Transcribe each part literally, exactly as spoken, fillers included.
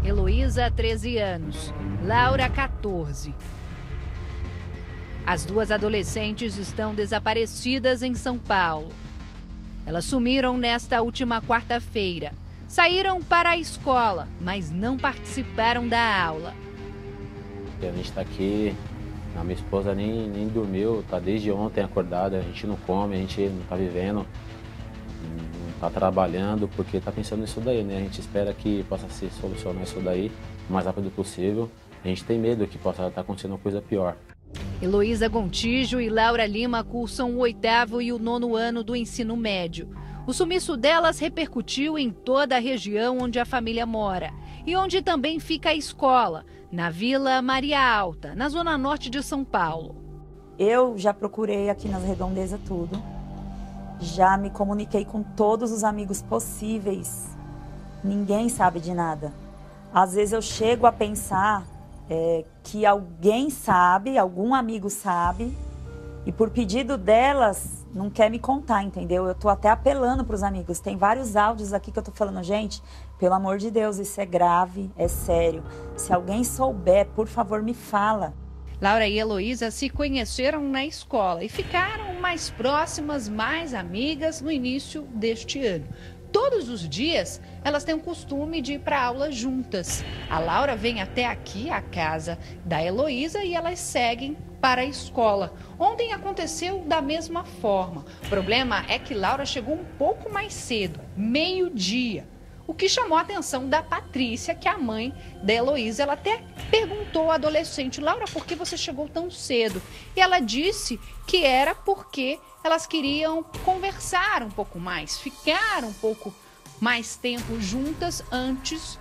Heloísa, treze anos. Laura, quatorze. As duas adolescentes estão desaparecidas em São Paulo. Elas sumiram nesta última quarta-feira. Saíram para a escola, mas não participaram da aula. A gente está aqui, a minha esposa nem, nem dormiu, está desde ontem acordada, a gente não come, a gente não está vivendo, não está trabalhando, porque está pensando nisso daí, né? A gente espera que possa se solucionar isso daí o mais rápido possível. A gente tem medo que possa estar acontecendo uma coisa pior. Heloísa Gontijo e Laura Lima cursam o oitavo e o nono ano do ensino médio. O sumiço delas repercutiu em toda a região onde a família mora e onde também fica a escola, na Vila Maria Alta, na zona norte de São Paulo. Eu já procurei aqui nas redondezas tudo, já me comuniquei com todos os amigos possíveis, ninguém sabe de nada. Às vezes eu chego a pensar é, que alguém sabe, algum amigo sabe, e por pedido delas não quer me contar, entendeu? Eu tô até apelando para os amigos, tem vários áudios aqui que eu tô falando, gente, pelo amor de Deus, isso é grave, é sério. Se alguém souber, por favor, me fala. Laura e Heloísa se conheceram na escola e ficaram mais próximas, mais amigas no início deste ano. Todos os dias, elas têm o costume de ir para aula juntas. A Laura vem até aqui, a casa da Heloísa, e elas seguem para a escola. Ontem aconteceu da mesma forma. O problema é que Laura chegou um pouco mais cedo, meio-dia. O que chamou a atenção da Patrícia, que é a mãe da Heloísa. Ela até perguntou à adolescente: Laura, por que você chegou tão cedo? E ela disse que era porque elas queriam conversar um pouco mais, ficar um pouco mais tempo juntas antes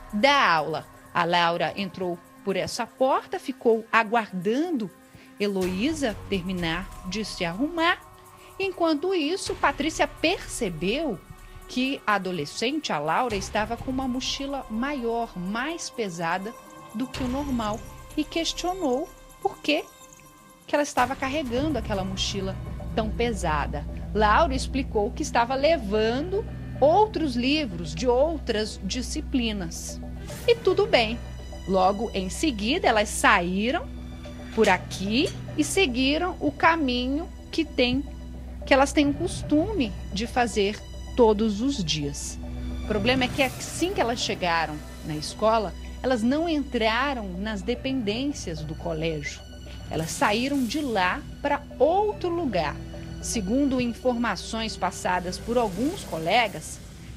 da aula. A Laura entrou por essa porta, ficou aguardando Heloísa terminar de se arrumar. Enquanto isso, Patrícia percebeu que a adolescente, a Laura, estava com uma mochila maior, mais pesada do que o normal, e questionou por que que ela estava carregando aquela mochila tão pesada. Laura explicou que estava levando outros livros de outras disciplinas. E tudo bem. Logo em seguida, elas saíram por aqui e seguiram o caminho que tem, que elas têm o costume de fazer todos os dias. O problema é que assim que elas chegaram na escola, elas não entraram nas dependências do colégio. Elas saíram de lá para outro lugar. Segundo informações passadas por alguns colegas,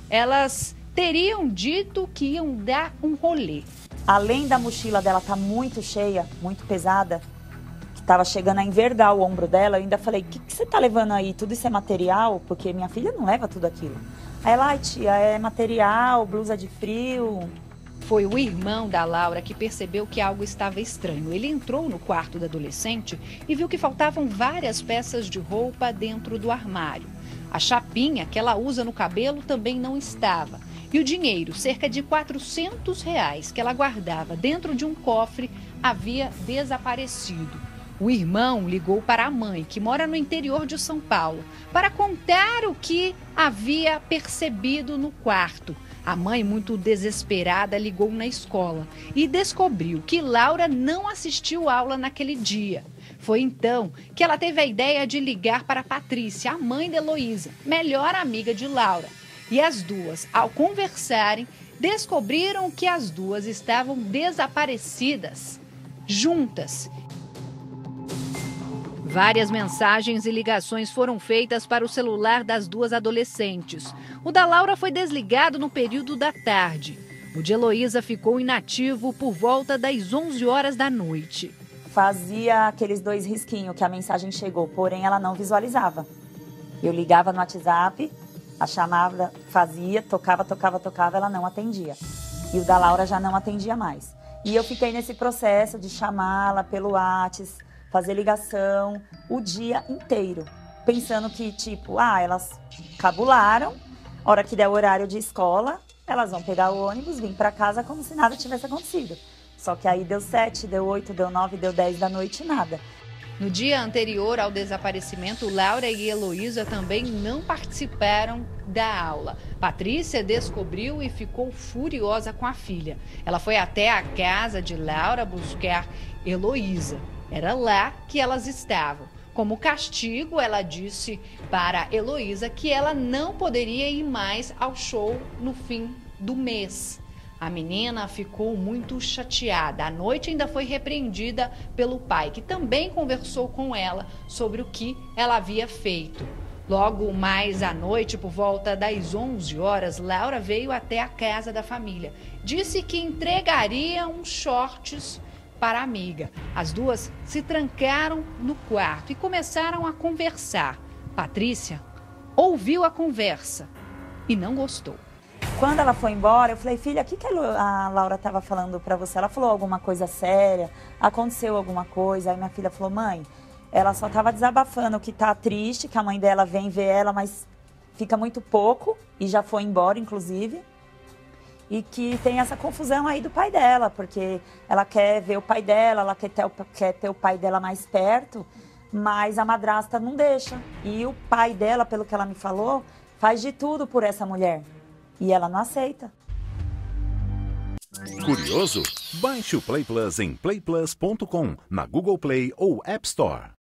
elas teriam dito que iam dar um rolê. Além da mochila dela estar muito cheia, muito pesada, que estava chegando a envergar o ombro dela, eu ainda falei: o que, que você está levando aí? Tudo isso é material? Porque minha filha não leva tudo aquilo. Aí ela: ai tia, é material, blusa de frio. Foi o irmão da Laura que percebeu que algo estava estranho. Ele entrou no quarto da adolescente e viu que faltavam várias peças de roupa dentro do armário. A chapinha que ela usa no cabelo também não estava. E o dinheiro, cerca de quatrocentos reais, que ela guardava dentro de um cofre, havia desaparecido. O irmão ligou para a mãe, que mora no interior de São Paulo, para contar o que havia percebido no quarto. A mãe, muito desesperada, ligou na escola e descobriu que Laura não assistiu aula naquele dia. Foi então que ela teve a ideia de ligar para Patrícia, a mãe de Heloísa, melhor amiga de Laura. E as duas, ao conversarem, descobriram que as duas estavam desaparecidas, juntas. Várias mensagens e ligações foram feitas para o celular das duas adolescentes. O da Laura foi desligado no período da tarde. O de Heloísa ficou inativo por volta das onze horas da noite. Fazia aqueles dois risquinhos que a mensagem chegou, porém ela não visualizava. Eu ligava no WhatsApp, a chamada fazia, tocava, tocava, tocava, ela não atendia. E o da Laura já não atendia mais. E eu fiquei nesse processo de chamá-la pelo WhatsApp, fazer ligação o dia inteiro, pensando que, tipo, ah, elas cabularam, hora que der o horário de escola, elas vão pegar o ônibus, vir para casa como se nada tivesse acontecido. Só que aí deu sete, deu oito, deu nove, deu dez da noite, nada. No dia anterior ao desaparecimento, Laura e Heloísa também não participaram da aula. Patrícia descobriu e ficou furiosa com a filha. Ela foi até a casa de Laura buscar Heloísa. Era lá que elas estavam. Como castigo, ela disse para Heloísa que ela não poderia ir mais ao show no fim do mês. A menina ficou muito chateada. À noite ainda foi repreendida pelo pai, que também conversou com ela sobre o que ela havia feito. Logo mais à noite, por volta das onze horas, Laura veio até a casa da família. Disse que entregaria uns shorts para a amiga. As duas se trancaram no quarto e começaram a conversar. Patrícia ouviu a conversa e não gostou. Quando ela foi embora, eu falei, filha, o que, que a Laura estava falando para você? Ela falou alguma coisa séria? Aconteceu alguma coisa? Aí minha filha falou, mãe, ela só estava desabafando que tá triste, que a mãe dela vem ver ela, mas fica muito pouco e já foi embora, inclusive. E que tem essa confusão aí do pai dela, porque ela quer ver o pai dela, ela quer ter, o, quer ter o pai dela mais perto, mas a madrasta não deixa. E o pai dela, pelo que ela me falou, faz de tudo por essa mulher. E ela não aceita. Curioso? Baixe o Play Plus em play plus ponto com, na Google Play ou App Store.